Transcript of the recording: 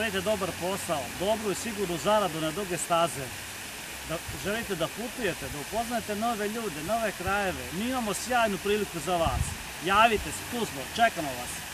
želite dobar posao, dobru i sigurnu zaradu na duge staze, da želite da putujete, da upoznate nove ljude, nove krajeve, mi imamo sjajnu priliku za vas. Javite se, tu smo, čekamo vas.